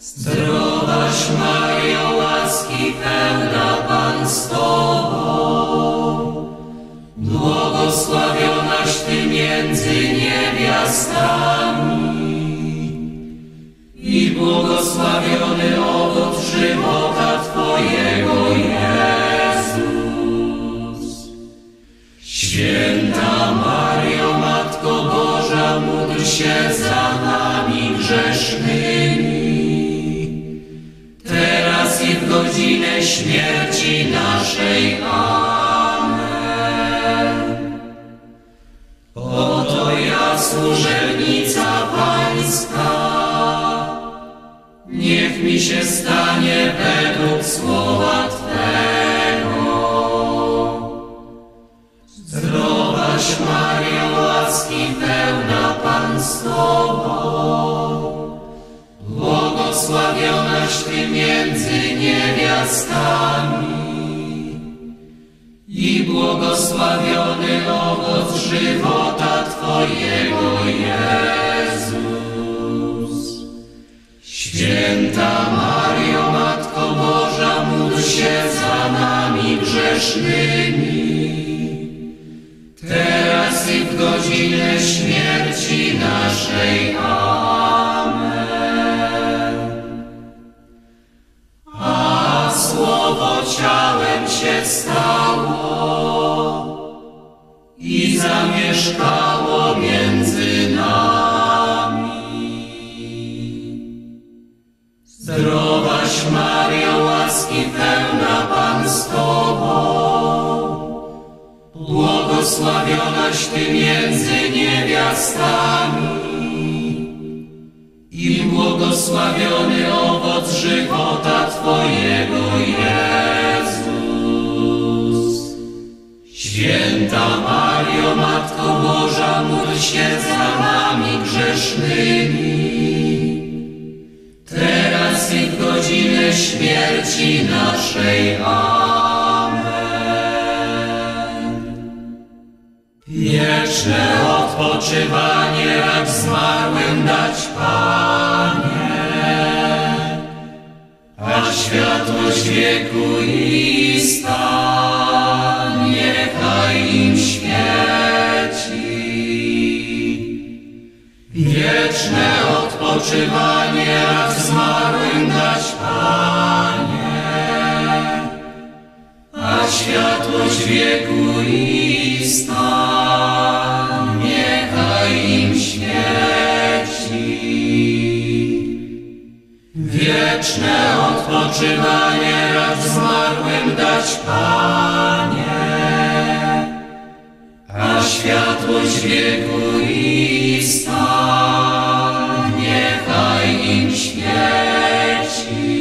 Zdrowaś Maryjo, łaski pełna, Pan z Tobą, błogosławionaś Ty między niewiastami i błogosławiony owoc żywota Twojego, Jezus. Święta Maryjo, Matko Boża, módl się za nami grzesznymi, teraz i w godzinę śmierci naszej. Amen. Oto ja, służebnica Pańska, niech mi się stanie według słowa Twego. Zdrowaś Maryjo, łaski pełna, Pan z Tobą, błogosławionaś Ty między niewiastami i błogosławiony owoc żywota Twojego, Jezus. Święta Maryjo, Matko Boża, módl się za nami grzesznymi, teraz i w godzinę śmierci naszej. A Słowo ciałem się stało i zamieszkało między nami. Zdrowaś Maryjo, łaski pełna, Pan z Tobą, błogosławionaś Ty między niewiastami i błogosławiony owoc żywota Twojego, Jezus. Święta Maryjo, Matko Boża, módl się za nami grzesznymi, teraz i w godzinę śmierci naszej. Wieczne odpoczywanie racz zmarłym dać, Panie, a światłość wieku ista niechaj im świeci. Wieczne odpoczywanie racz zmarłym dać, Panie, a światłość wieku ista niechaj im świeci. Wieczne odpoczywanie racz zmarłym dać, Panie, a światłość wieku ista niechaj im świeci.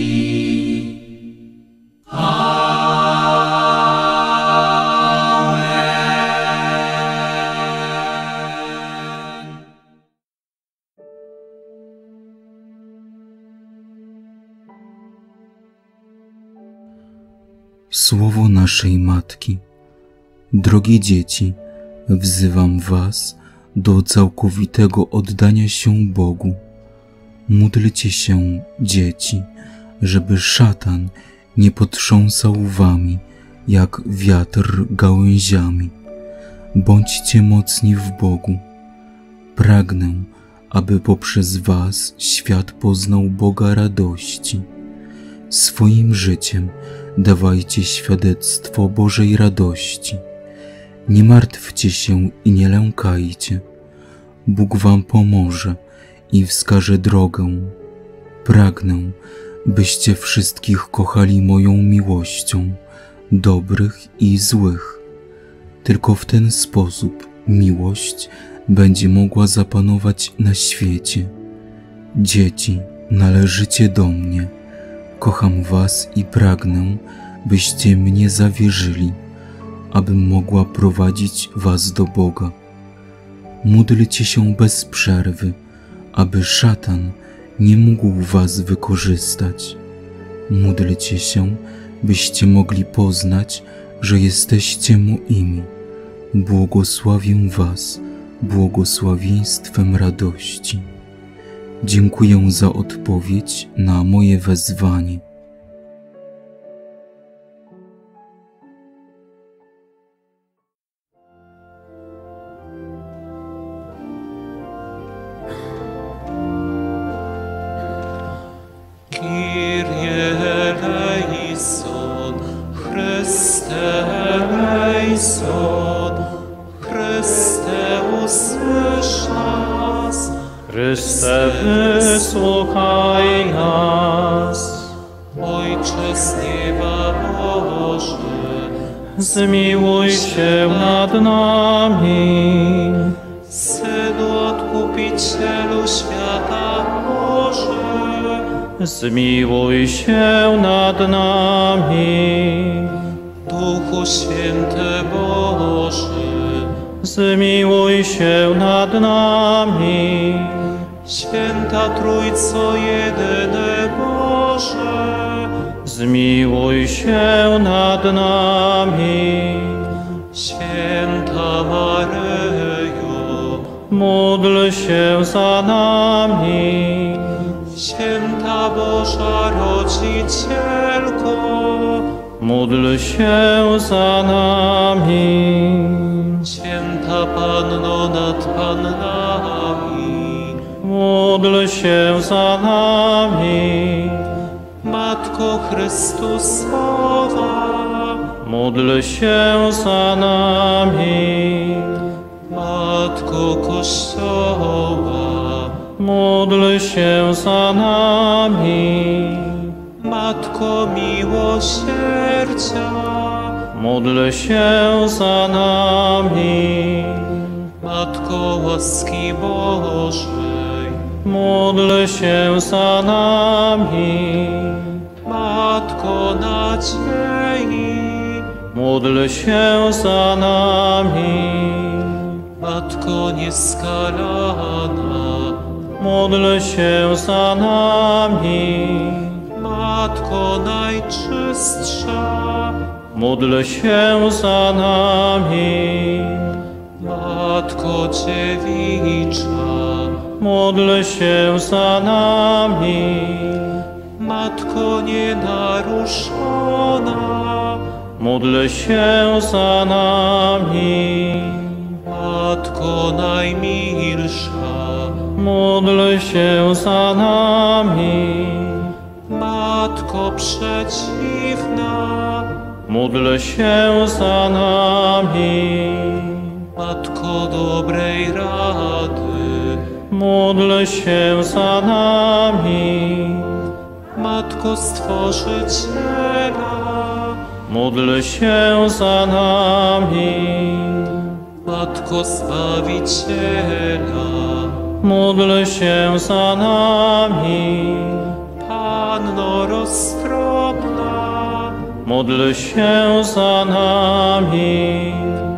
Słowo naszej Matki. Drogie dzieci, wzywam was do całkowitego oddania się Bogu. Módlcie się, dzieci, żeby szatan nie potrząsał wami, jak wiatr gałęziami. Bądźcie mocni w Bogu. Pragnę, aby poprzez was świat poznał Boga radości. Swoim życiem dawajcie świadectwo Bożej radości. Nie martwcie się i nie lękajcie. Bóg wam pomoże i wskaże drogę. Pragnę, byście wszystkich kochali moją miłością, dobrych i złych. Tylko w ten sposób miłość będzie mogła zapanować na świecie. Dzieci, należycie do mnie. Kocham was i pragnę, byście mnie zawierzyli, abym mogła prowadzić was do Boga. Módlcie się bez przerwy, aby szatan nie mógł was wykorzystać. Módlcie się, byście mogli poznać, że jesteście moimi. Błogosławię was błogosławieństwem radości. Dziękuję za odpowiedź na moje wezwanie. Kyrie eleison, Chryste eleison, Chryste usłysz nas. Chryste, wysłuchaj nas. Ojcze z nieba Boży, Zmiłuj się nad nami. Synu Odkupicielu świata Boży, Zmiłuj się nad nami. Duchu Święty Boży, Zmiłuj się nad nami. Święta Trójco jedyny Boże, Zmiłuj się nad nami. Święta Maryjo, Módl się za nami. Święta Boża Rodzicielko, Módl się za nami. Święta Panno nad Pannami, Módl się za nami. Matko Chrystusowa, Módl się za nami. Matko Kościoła, Módl się za nami. Matko Miłosierdzia, Módl się za nami. Matko łaski Bożej, Módl się za nami. Matko nadziei, Módl się za nami. Matko nieskalana, Módl się za nami. Matko najczystsza, Módl się za nami. Matko dziewicza, Módl się za nami. Matko nienaruszona, Módl się za nami. Matko najmilsza, Módl się za nami. Matko przeciwna, Módl się za nami. Matko dobrej rady, Módl się za nami. Matko Stworzyciela, Módl się za nami. Matko Zbawiciela, Módl się za nami. Panno roztropna, Módl się za nami.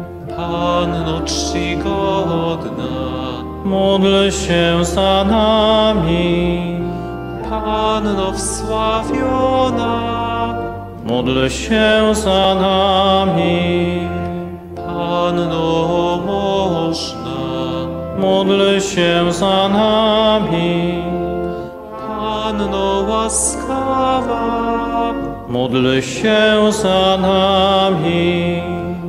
Panno czcigodna, Módl się za nami. Panno wsławiona, Módl się za nami. Panno można, Módl się za nami. Panno łaskawa, Módl się za nami.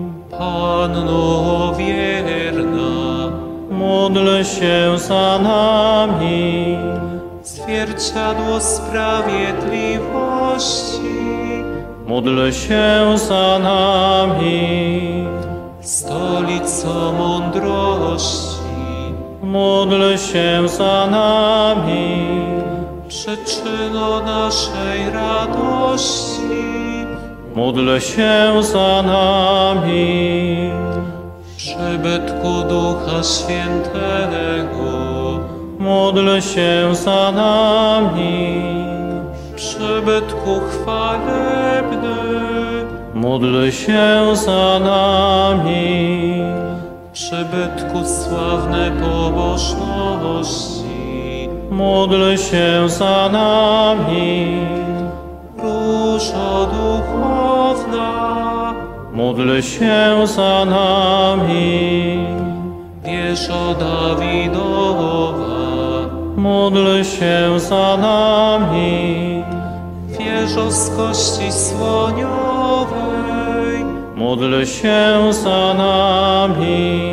Panno wierna, Módl się za nami. zwierciadło sprawiedliwości, Módl się za nami. stolico mądrości, Módl się za nami. przyczyno naszej radości, Módl się za nami. przybytku Ducha Świętego, Módl się za nami. przybytku chwalebny, Módl się za nami. przybytku sławnej pobożności, Módl się za nami. różo duchowna, Módl się za nami. wieżo Dawidowa, módl się za nami. Wieżowskości słoniowej, Módl się za nami.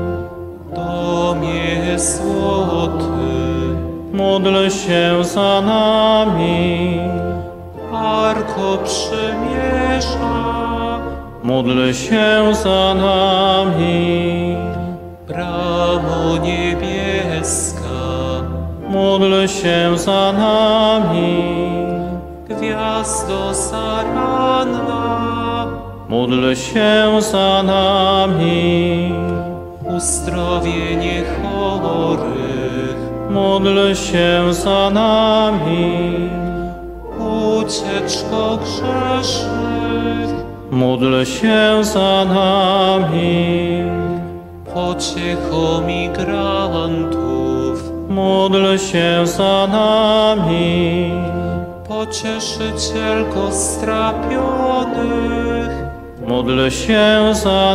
domie złoty, Módl się za nami. Arko Przymierza, Módl się za nami. Bramo niebieska, Módl się za nami. Gwiazdo zaranna, Módl się za nami. uzdrowienie chorych, Módl się za nami. ucieczko grzesznych, Módl się za nami. pociecho migrantów, Módl się za nami. pocieszycielko strapionych, Módl się za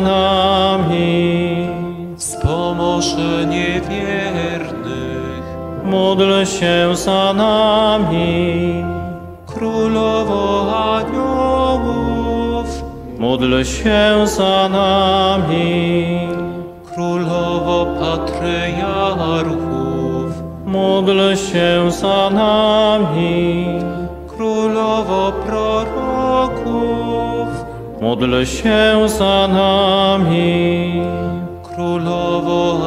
nami. wspomoże niewiernych, Módl się za nami. królowo aniołów, Módl się za nami. królowo patriarchów, Módl się za nami. królowo proroków, Módl się za nami. królowo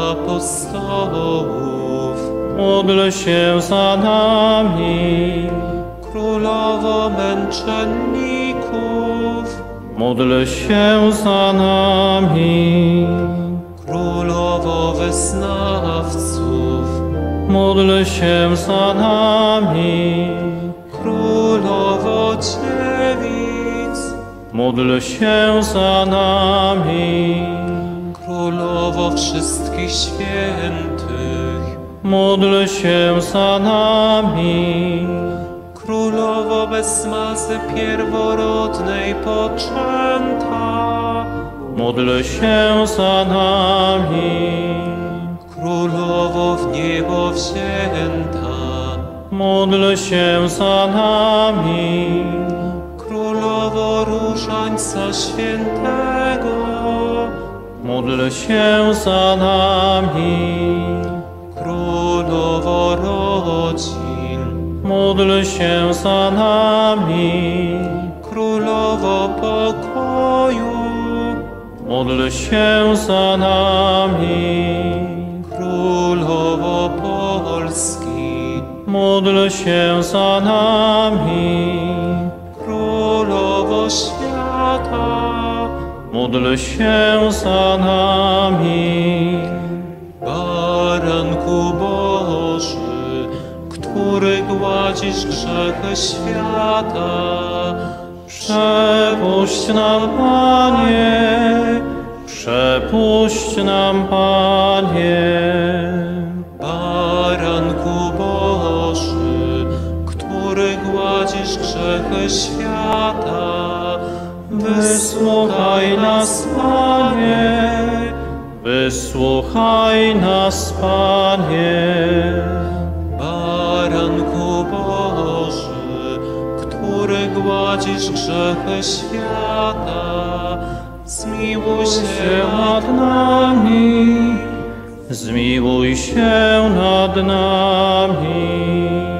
apostołów, Módl się za nami. królowo męczenników, Módl się za nami. królowo wyznawców, Módl się za nami. królowo dziewic, Módl się za nami. królowo wszystkich świętych, Módl się za nami. królowo bez mazy pierworodnej poczęta, Módl się za nami. królowo w niebo wzięta, Módl się za nami. królowo różańca świętego, Módl się za nami. królowo rodzin, Módl się za nami. królowo pokoju, Módl się za nami. królowo Polski, Módl się za nami. królowo świata, Módl się za nami. Baranku Boży, który gładzisz grzechy świata, Przepuść nam, Panie, przepuść nam, Panie. Baranku Boży, który gładzisz grzechy świata, Wysłuchaj nas, Panie, wysłuchaj nas, Panie. Baranku Boży, który gładzisz grzechy świata, zmiłuj się Nad nami, zmiłuj się nad nami.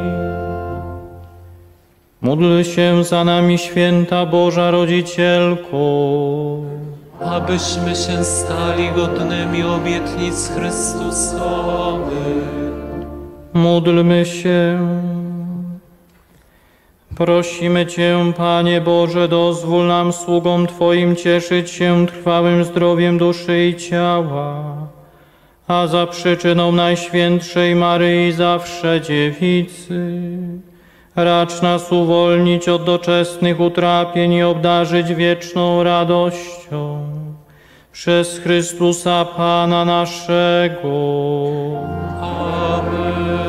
Módl się za nami, święta Boża Rodzicielko. abyśmy się stali godnymi obietnic Chrystusowych. Módlmy się. Prosimy Cię, Panie Boże, dozwól nam, sługom Twoim, cieszyć się trwałym zdrowiem duszy i ciała, a za przyczyną Najświętszej Maryi zawsze Dziewicy, racz nas uwolnić od doczesnych utrapień i obdarzyć wieczną radością. Przez Chrystusa Pana naszego. Amen.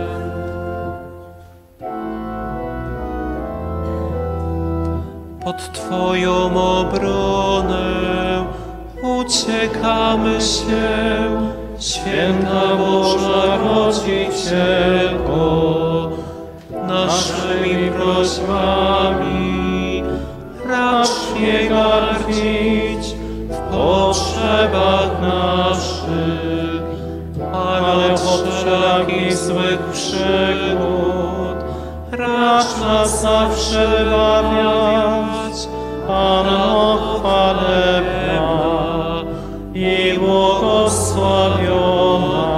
Pod Twoją obronę uciekamy się Święta Boża Rodzicielko, naszymi prośbami racz nie gardzić w potrzebach naszych, ale od wszelakich złych przygód racz nas zawsze wybawiać. Panno chwalebna i błogosławiona.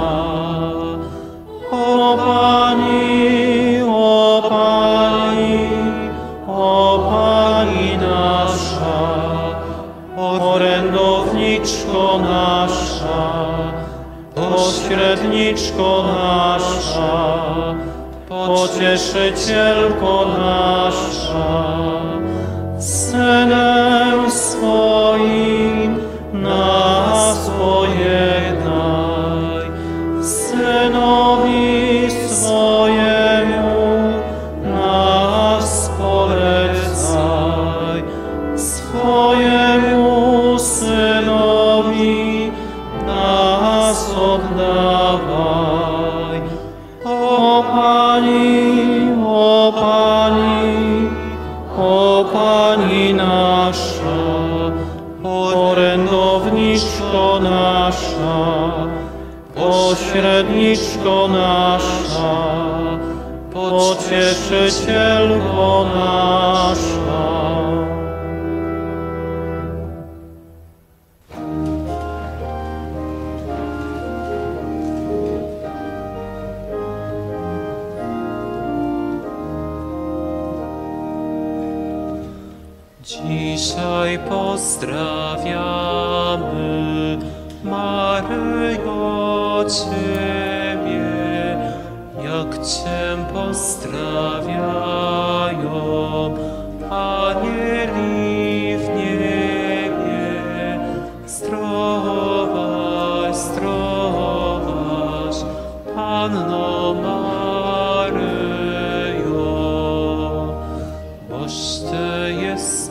O Pani, o Pani, o Pani nasza, orędowniczko nasza, pośredniczko nasza, pocieszycielko nasza, Synem swoim nas pojednaj, Synowi swojemu nas polecaj, swojemu Synowi nas oddawaj. O Pani, o Pani, o Pani nasza, orędowniczko nasza, pośredniczko nasza, pocieszycielko nasza. Dzisiaj pozdrawiamy, Maryjo, Ciebie, jak Cię pozdrawiają anieli w niebie. Zdrowaś, zdrowaś, Panno Maryjo, boś Ty jest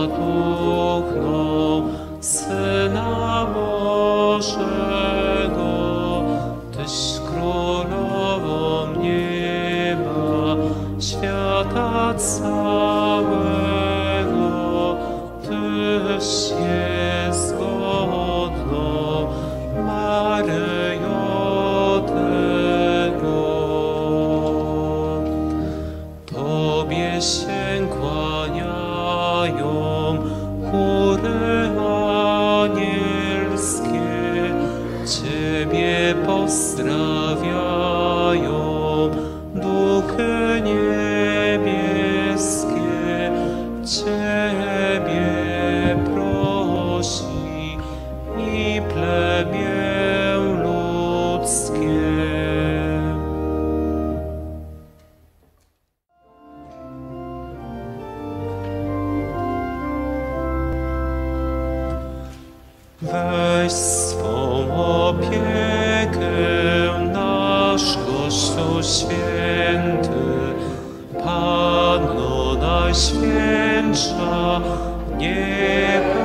matką Syna Bożego, Tyś królową nieba, świata całego, Tyś jest godną, Maryjo, tego. Tobie się kłaniają chóry anielskie, Ciebie pozdrawiają duchy niebieskie, Ciebie prosi i plemię ludzkie. Weź swą opiekę nasz Kościół święty, Panno Najświętsza, niech